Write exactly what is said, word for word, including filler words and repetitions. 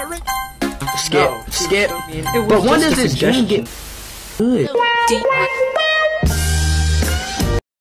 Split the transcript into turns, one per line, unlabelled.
ring?
Skip,
No,
skip.
it was
But when
just
does
a
this game
suggestion.
get good?
D